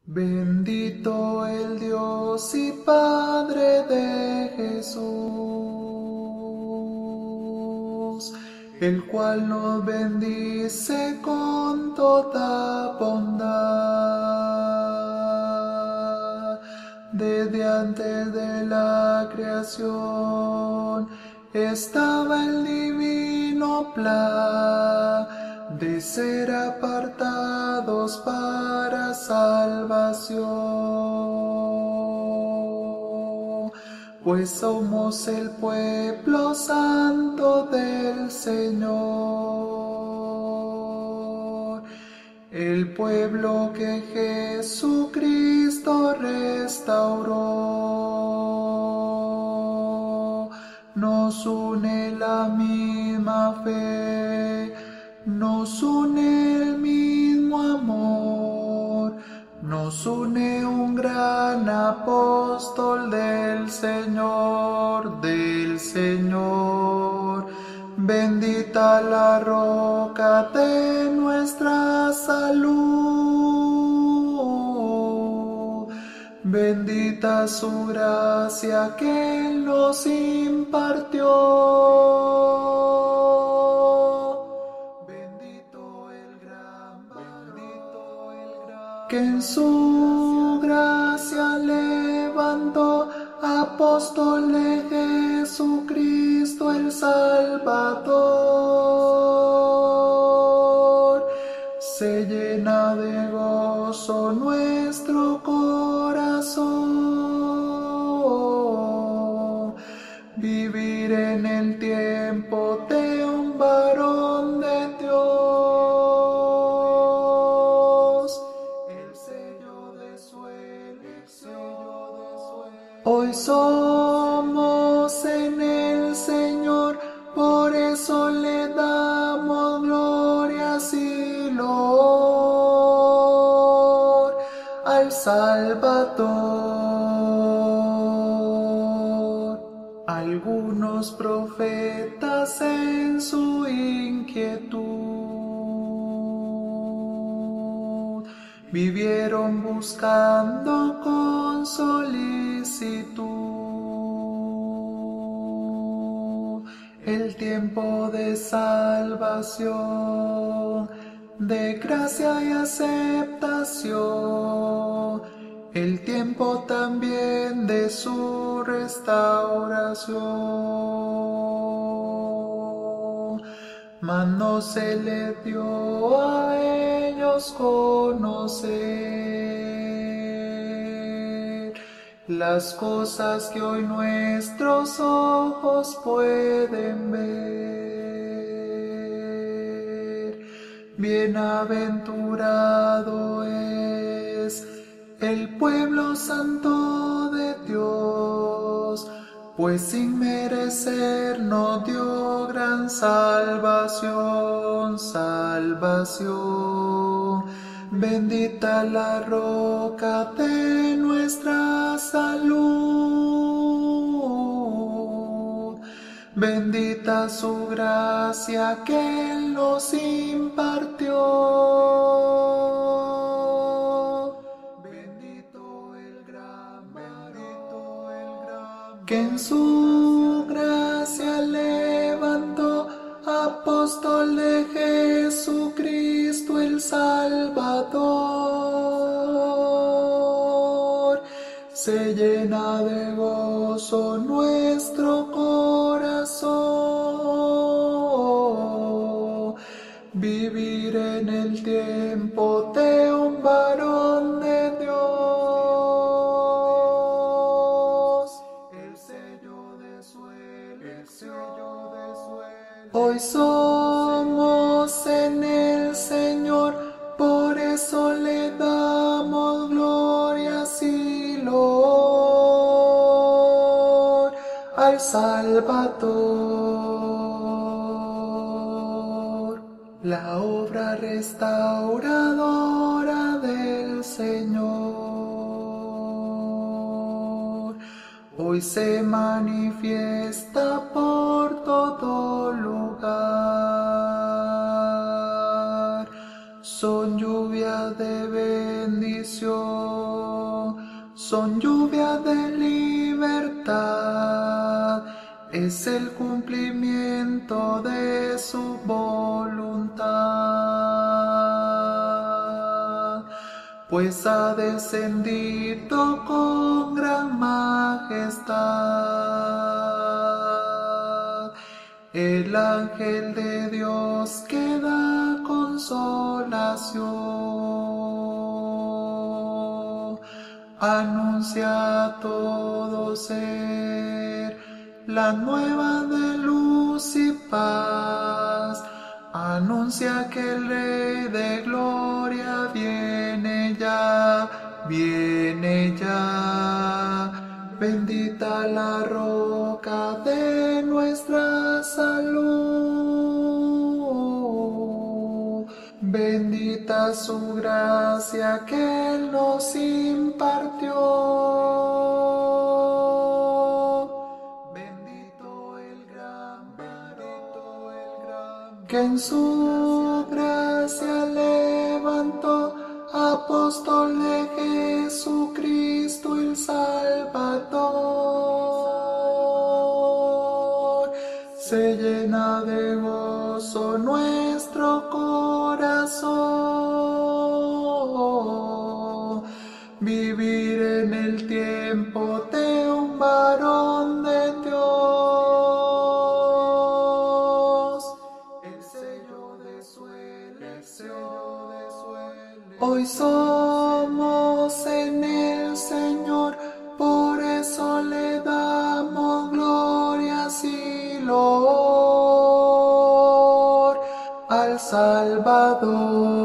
Bendito el Dios y Padre de Jesús, el cual nos bendice con toda bondad. Desde antes de la creación estaba el divino plan de ser apartados para salvación, pues somos el pueblo santo del Señor, el pueblo que Jesucristo restauró. Nos une la misma fe, nos une el mismo amor, nos une un gran apóstol del Señor, Bendita la roca de nuestra salud, bendita su gracia que Él nos impartió. Que en su gracia levantó, apóstol de Jesucristo el Salvador. Se llena de gozo nuestro corazón, vivir en el tiempo de un varón de Dios. Hoy somos en el Señor, por eso le damos gloria y loor al Salvador. Algunos profetas en su inquietud vivieron buscando con solicitud el tiempo de salvación, de gracia y aceptación, el tiempo también de su restauración. Mas no se le dio a ellos conocer las cosas que hoy nuestros ojos pueden ver. Bienaventurado es el pueblo santo de Dios, pues sin merecer nos dio gran salvación. Bendita la roca de nuestra salud, bendita su gracia que Él nos impartió. Bendito el gran que en su gracia levantó, apóstol de Jesucristo el Salvador. Se llena de gozo nuestro corazón, vivir en el tiempo de un varón de Dios. Hoy somos en el Señor, por eso le damos gloria y loor al Salvador. La obra restauradora del Señor hoy se manifiesta por todo lugar. Son lluvias de bendición, son lluvia de libertad, es el cumplimiento de su voluntad, pues ha descendido con gran majestad el ángel de Dios que da consolación, anuncia a todo ser la nueva de luz y paz, anuncia que el Rey de Gloria viene ya, viene ya. Bendita la roca de nuestra salud, bendita su gracia que Él nos impartió. Bendito el gran varón que en su gracia levantó, apóstol de Jesucristo el Salvador. Se llena de gozo nuestro corazón, vivir en el tiempo de un varón de Dios. El sello de su elección. Hoy somos en el Señor, por eso le damos gloria y loor al Salvador.